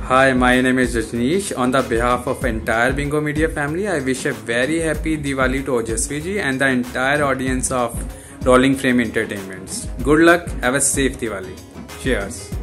Hi, my name is Rajnish. On the behalf of entire Bingo Media family, I wish a very happy Diwali to Ojasvi ji and the entire audience of Rolling Frame Entertainments. Good luck, have a safe Diwali. Cheers.